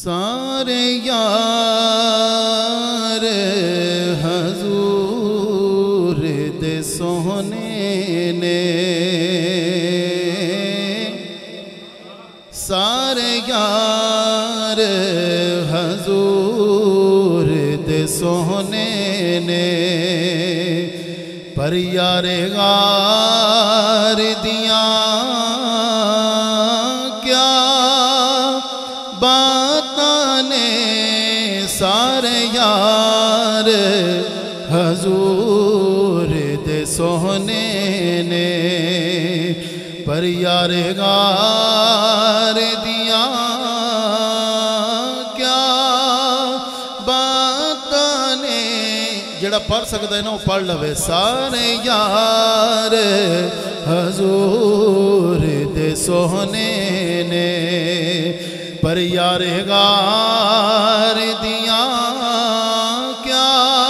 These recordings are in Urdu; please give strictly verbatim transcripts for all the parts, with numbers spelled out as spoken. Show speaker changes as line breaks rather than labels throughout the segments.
سارے یار حضور دے سونے نے سارے یار حضور دے سونے نے پر یار غار دیاں کیا باتاں نے سارے یار حضور دے سونے نے پر یار غار دیاں کیا باتاں نے جڑا پڑھ سکتا ہے نا وہ پڑھ لوے سارے یار حضور دے سونے نے پر یار غار دیاں کیا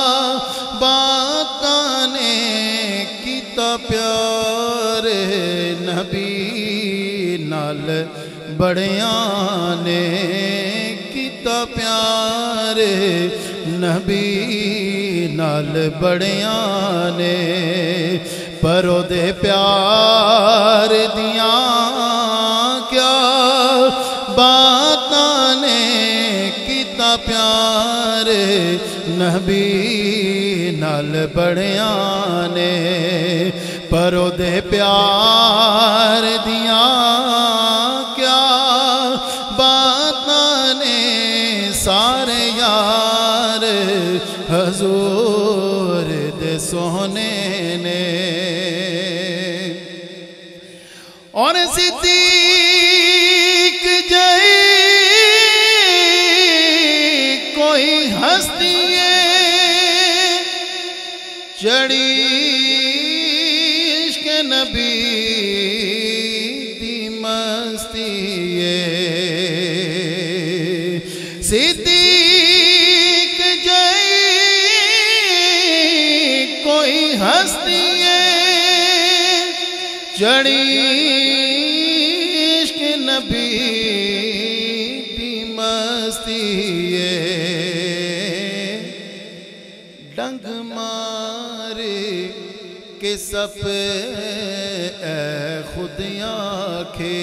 باتاں نے کیتا پیار نبی نال بڑیاں نے کیتا پیار نبی نال بڑیاں نے پرو دے پیار دیاں کیا باتاں نے کیتا پیار نبی نال بڑیاں نے پرو دے پیار دیاں کیا باتاں نے سارے یار حضور دے سونے نے اور صدیق جائے کوئی ہستی ہے چڑی عشق نبی دی مستی ہے صدیق جائے کوئی ہستی ہے چڑی عشق نبی دی مستی ہے ڈنگ مارے کہ سپ اے خود آنکھے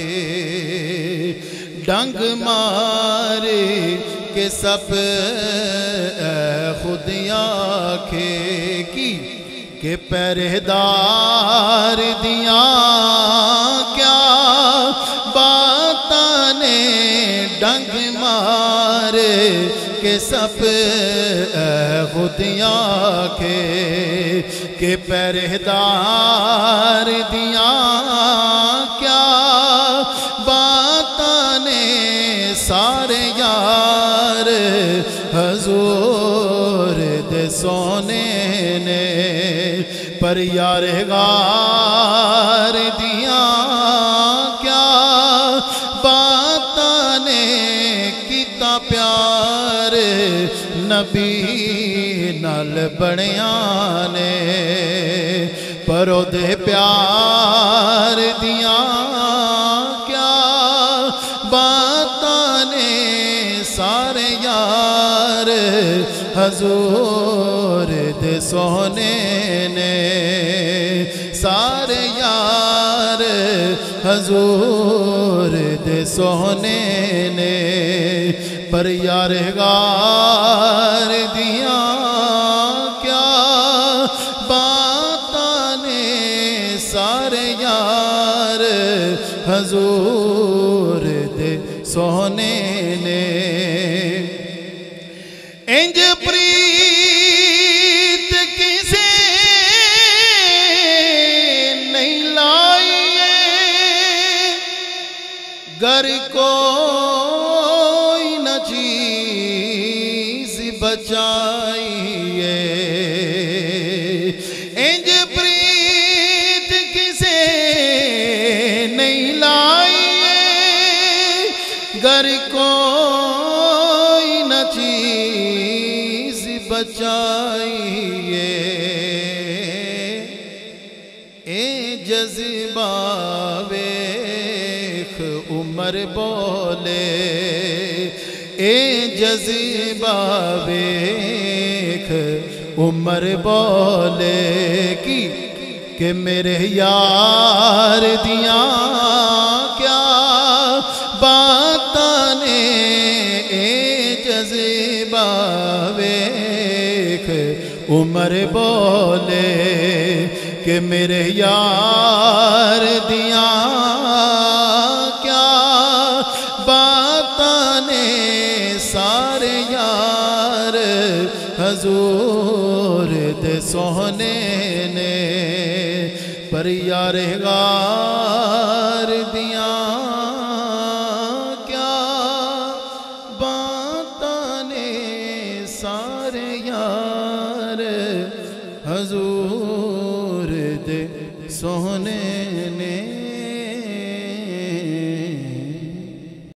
ڈنگ مارے کہ سپ اے خود آنکھے کی کہ پہرےدار دیاں کیا باتاں نے ڈنگ مارے کہ سپ اے خود آنکھے کہ پہرےدار دیاں کیا باتاں نے سارے یار حضور دے سونے نے پر یار غار دیاں کیا باتاں نے کیتا پیار نبی نال بڑیاں نے پرو دے پیار دیاں کیا باتاں نے سارے یار حضور دے سونے نے سارے یار حضور دے سونے نے پر یار غار دیاں کیا باتاں نے سارے یار حضور دے سونے نے انج پریت کسے نہیں لائیے گر کوئی نہ چیز بچائیے انج پریت کسے نہیں لائیے گر کوئی نہ چیز بچائیے اے جذبہ ویخ عمر بولے اے جذبہ ویکھ عمر بولے کی کہ میرے یار دیاں کیا باتاں نے اے جذبہ ویکھ عمر بولے کہ میرے یار دیاں کیا باتاں نے سارے یار حضور دے سوہنے نے پر یار غار دیاں کیا باتاں نے سارے یار حضور